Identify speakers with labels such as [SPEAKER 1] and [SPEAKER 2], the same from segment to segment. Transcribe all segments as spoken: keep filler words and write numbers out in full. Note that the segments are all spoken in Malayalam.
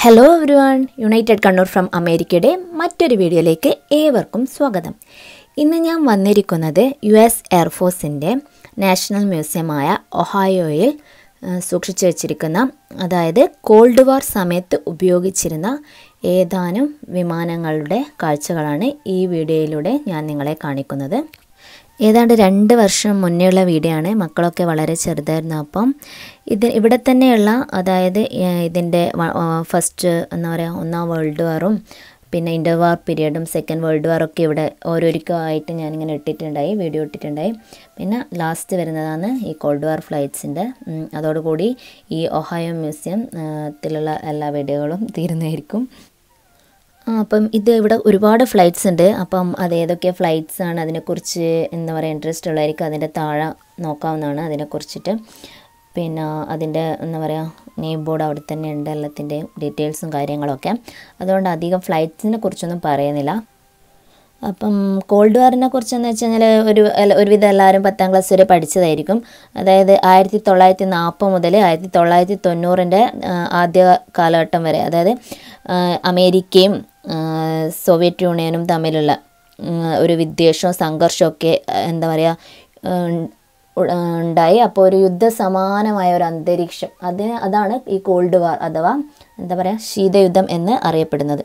[SPEAKER 1] Hello everyone, United Kannur from അമേരിക്കയുടെ മറ്റൊരു വീഡിയോയിലേക്ക് ഏവർക്കും സ്വാഗതം. ഇന്ന് ഞാൻ വന്നിരിക്കുന്നത് യു എസ് എയർഫോഴ്സിൻ്റെ നാഷണൽ മ്യൂസിയമായ ഒഹായോയിൽ സൂക്ഷിച്ചു വച്ചിരിക്കുന്ന, അതായത് കോൾഡ് വാർ സമയത്ത് ഉപയോഗിച്ചിരുന്ന ഏതാനും വിമാനങ്ങളുടെ കാഴ്ചകളാണ് ഈ വീഡിയോയിലൂടെ ഞാൻ നിങ്ങളെ കാണിക്കുന്നത്. ഏതാണ്ട് രണ്ട് വർഷം മുന്നേയുള്ള വീഡിയോ ആണ്. മക്കളൊക്കെ വളരെ ചെറുതായിരുന്നു. അപ്പം ഇത് ഇവിടെ തന്നെയുള്ള, അതായത് ഇതിൻ്റെ ഫസ്റ്റ് എന്താ പറയുക ഒന്നാം വേൾഡ് വാറും പിന്നെ ഇൻ്റർ വാർ പീരീഡും സെക്കൻഡ് വേൾഡ് വാറൊക്കെ ഇവിടെ ഓരോരിക്കമായിട്ട് ഞാനിങ്ങനെ ഇട്ടിട്ടുണ്ടായി, വീഡിയോ ഇട്ടിട്ടുണ്ടായി. പിന്നെ ലാസ്റ്റ് വരുന്നതാണ് ഈ കോൾഡ് വാർ ഫ്ലൈറ്റ്സിൻ്റെ. അതോടുകൂടി ഈ ഒഹായോ മ്യൂസിയം ത്തിലുള്ള എല്ലാ വീഡിയോകളും തീരുന്നതായിരിക്കും. അപ്പം ഇത് ഇവിടെ ഒരുപാട് ഫ്ലൈറ്റ്സ് ഉണ്ട്. അപ്പം അത് ഏതൊക്കെ ഫ്ലൈറ്റ്സ് ആണ്, അതിനെക്കുറിച്ച് എന്താ പറയുക ഇൻട്രസ്റ്റ് ഉള്ളവർക്ക് അതിൻ്റെ താഴെ നോക്കാവുന്നതാണ് അതിനെക്കുറിച്ചിട്ട്. പിന്നെ അതിൻ്റെ എന്താ പറയുക നെയിം ബോർഡ് അവിടെ തന്നെ ഉണ്ട്, എല്ലാത്തിൻ്റെയും ഡീറ്റെയിൽസും കാര്യങ്ങളൊക്കെ. അതുകൊണ്ട് അധികം ഫ്ലൈറ്റ്സിനെ കുറിച്ചൊന്നും പറയുന്നില്ല. അപ്പം കോൾഡ് വാറിനെ കുറിച്ചെന്ന് വെച്ച് കഴിഞ്ഞാൽ ഒരു ഒരുവിധം എല്ലാവരും പത്താം ക്ലാസ് വരെ പഠിച്ചതായിരിക്കും. അതായത് ആയിരത്തി തൊള്ളായിരത്തി നാൽപ്പത് മുതൽ ആയിരത്തി തൊള്ളായിരത്തി തൊണ്ണൂറിൻ്റെ ആദ്യ കാലഘട്ടം വരെ, അതായത് അമേരിക്കയും സോവിയറ്റ് യൂണിയനും തമ്മിലുള്ള ഒരു വിദ്വേഷവും സംഘർഷമൊക്കെ എന്താ പറയുക ഉണ്ടായി. അപ്പോൾ ഒരു യുദ്ധസമാനമായ ഒരു അന്തരീക്ഷം, അതിന് അതാണ് ഈ കോൾഡ് വാർ അഥവാ എന്താ പറയുക ശീതയുദ്ധം എന്ന് അറിയപ്പെടുന്നത്.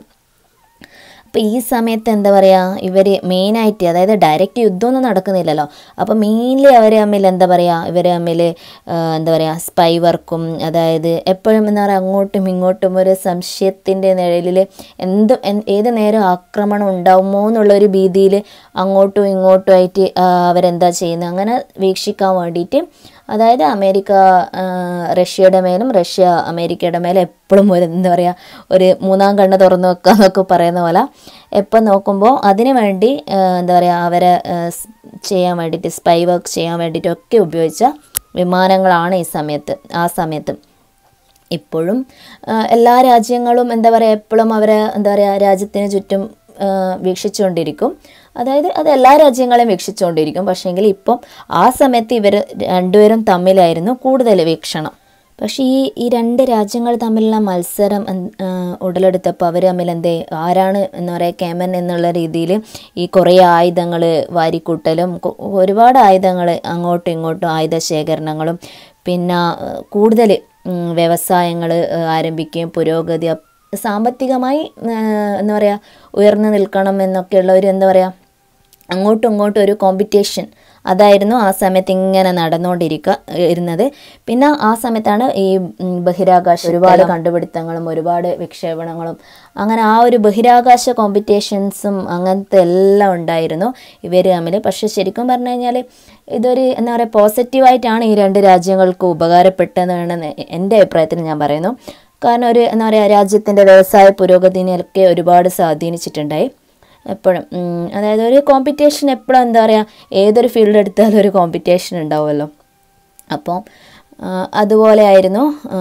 [SPEAKER 1] അപ്പോൾ ഈ സമയത്ത് എന്താ പറയുക ഇവർ മെയിനായിട്ട്, അതായത് ഡയറക്റ്റ് യുദ്ധമൊന്നും നടക്കുന്നില്ലല്ലോ. അപ്പോൾ മെയിൻലി അവർ തമ്മിൽ എന്താ പറയുക ഇവർ തമ്മിൽ എന്താ പറയുക സ്പൈ വർക്കും, അതായത് എപ്പോഴും എന്താ പറയുക അങ്ങോട്ടും ഇങ്ങോട്ടും ഒരു സംശയത്തിൻ്റെ നിഴലിൽ എന്ത് ഏത് നേരം ആക്രമണം ഉണ്ടാവുമോ എന്നുള്ളൊരു ഭീതിയിൽ അങ്ങോട്ടും ഇങ്ങോട്ടും ആയിട്ട് അവരെന്താ ചെയ്യുന്നത് അങ്ങനെ വീക്ഷിക്കാൻ വേണ്ടിയിട്ട്, അതായത് അമേരിക്ക റഷ്യയുടെ മേലും റഷ്യ അമേരിക്കയുടെ മേലും എപ്പോഴും ഒരു എന്താ പറയുക ഒരു മൂന്നാം കണ്ണ് തുറന്നു വെക്കുക എന്നൊക്കെ പറയുന്ന പോലെ എപ്പം നോക്കുമ്പോൾ അതിന് വേണ്ടി എന്താ പറയുക അവരെ ചെയ്യാൻ വേണ്ടിയിട്ട് സ്പൈ വർക്ക് ചെയ്യാൻ വേണ്ടിയിട്ടൊക്കെ ഉപയോഗിച്ച വിമാനങ്ങളാണ് ഈ സമയത്ത് ആ സമയത്ത് ഇപ്പോഴും എല്ലാ രാജ്യങ്ങളും എന്താ പറയുക എപ്പോഴും അവരെ എന്താ പറയുക രാജ്യത്തിന് ചുറ്റും വീക്ഷിച്ചുകൊണ്ടിരിക്കും. അതായത് അത് എല്ലാ രാജ്യങ്ങളെയും വീക്ഷിച്ചുകൊണ്ടിരിക്കും. പക്ഷേങ്കിൽ ഇപ്പം ആ സമയത്ത് ഇവർ രണ്ടുപേരും തമ്മിലായിരുന്നു കൂടുതൽ വീക്ഷണം. പക്ഷേ ഈ ഈ രണ്ട് രാജ്യങ്ങൾ തമ്മിലുള്ള മത്സരം ഉടലെടുത്തപ്പോൾ അവർ തമ്മിൽ എന്തേ ആരാണ് എന്താ പറയുക കേമൻ എന്നുള്ള രീതിയിൽ ഈ കുറേ ആയുധങ്ങൾ വാരിക്കൂട്ടലും ഒരുപാട് ആയുധങ്ങൾ അങ്ങോട്ടും ഇങ്ങോട്ടും ആയുധ ശേഖരണങ്ങളും പിന്നെ കൂടുതൽ വ്യവസായങ്ങൾ ആരംഭിക്കുകയും പുരോഗതി സാമ്പത്തികമായി എന്താ പറയുക ഉയർന്നു നിൽക്കണം എന്നൊക്കെയുള്ള ഒരു എന്താ പറയുക അങ്ങോട്ടും ഇങ്ങോട്ടും ഒരു കോമ്പറ്റീഷൻ അതായിരുന്നു ആ സമയത്ത് ഇങ്ങനെ നടന്നുകൊണ്ടിരിക്കുക ഇരുന്നത്. പിന്നെ ആ സമയത്താണ് ഈ ബഹിരാകാശ ഒരുപാട് കണ്ടുപിടുത്തങ്ങളും ഒരുപാട് വിക്ഷേപണങ്ങളും അങ്ങനെ ആ ഒരു ബഹിരാകാശ കോമ്പറ്റീഷൻസും അങ്ങനത്തെ എല്ലാം ഉണ്ടായിരുന്നു ഇവർ തമ്മിൽ. പക്ഷേ ശരിക്കും പറഞ്ഞു കഴിഞ്ഞാൽ ഇതൊരു എന്താ പറയുക പോസിറ്റീവായിട്ടാണ് ഈ രണ്ട് രാജ്യങ്ങൾക്ക് ഉപകാരപ്പെട്ടതെന്ന് എൻ്റെ അഭിപ്രായത്തിൽ ഞാൻ പറയുന്നു. കാരണം ഒരു എന്താ പറയുക രാജ്യത്തിൻ്റെ വ്യവസായ പുരോഗതിനെയൊക്കെ ഒരുപാട് സ്വാധീനിച്ചിട്ടുണ്ടായി എപ്പോഴും. അതായത് ഒരു കോമ്പറ്റീഷൻ എപ്പോഴും എന്താ പറയുക ഏതൊരു ഫീൽഡ് എടുത്താലും ഒരു കോമ്പറ്റീഷൻ ഉണ്ടാവുമല്ലോ. അപ്പോൾ അതുപോലെ ആയിരുന്നു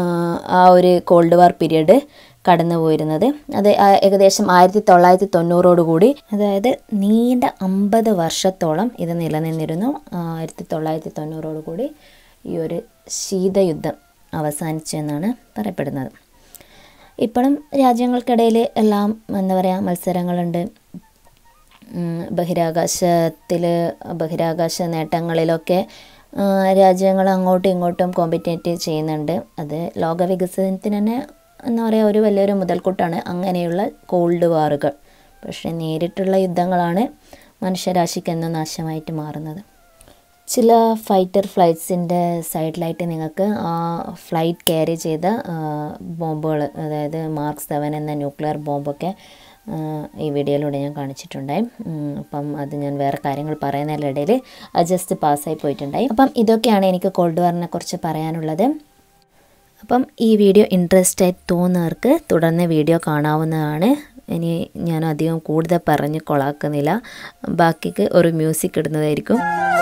[SPEAKER 1] ആ ഒരു കോൾഡ് വാർ പീരീഡ് കടന്നു പോയിരുന്നത്. അത് ഏകദേശം ആയിരത്തി തൊള്ളായിരത്തി തൊണ്ണൂറോടുകൂടി, അതായത് നീണ്ട അമ്പത് വർഷത്തോളം ഇത് നിലനിന്നിരുന്നു. ആയിരത്തി തൊള്ളായിരത്തി തൊണ്ണൂറോടുകൂടി ഈ ഒരു ശീതയുദ്ധം അവസാനിച്ചു എന്നാണ് പറയപ്പെടുന്നത്. ഇപ്പോഴും രാജ്യങ്ങൾക്കിടയിൽ എല്ലാം എന്താ പറയുക മത്സരങ്ങളുണ്ട്. ബഹിരാകാശത്തിൽ ബഹിരാകാശ നേട്ടങ്ങളിലൊക്കെ രാജ്യങ്ങൾ അങ്ങോട്ടും ഇങ്ങോട്ടും കോമ്പറ്റേറ്റ് ചെയ്യുന്നുണ്ട്. അത് ലോക വികസനത്തിന് തന്നെ എന്താ പറയുക ഒരു വലിയൊരു മുതൽക്കൂട്ടാണ് അങ്ങനെയുള്ള കോൾഡ് വാറുകൾ. പക്ഷേ നേരിട്ടുള്ള യുദ്ധങ്ങളാണ് മനുഷ്യരാശിക്ക് എന്നും നാശമായിട്ട് മാറുന്നത്. ചില ഫൈറ്റർ ഫ്ലൈറ്റ്സിൻ്റെ സൈഡിലായിട്ട് നിങ്ങൾക്ക് ആ ഫ്ലൈറ്റ് ക്യാരി ചെയ്ത ബോംബുകൾ, അതായത് മാർക്ക് സെവൻ എന്ന ന്യൂക്ലിയർ ബോംബൊക്കെ ഈ വീഡിയോയിലൂടെ ഞാൻ കാണിച്ചിട്ടുണ്ടായി. അപ്പം അത് ഞാൻ വേറെ കാര്യങ്ങൾ പറയുന്നതിനിടയിൽ അത് ജസ്റ്റ് പാസ്സായി പോയിട്ടുണ്ടായി. അപ്പം ഇതൊക്കെയാണ് എനിക്ക് കോൾഡ് വാറിനെ കുറിച്ച് പറയാനുള്ളത്. അപ്പം ഈ വീഡിയോ ഇൻട്രസ്റ്റ് ആയി തോന്നുന്നവർക്ക് തുടർന്ന് വീഡിയോ കാണാവുന്നതാണ്. ഇനി ഞാൻ അധികം കൂടുതൽ പറഞ്ഞ് കൊളാക്കുന്നില്ല, ബാക്കിക്ക് ഒരു മ്യൂസിക് ഇടുന്നതായിരിക്കും.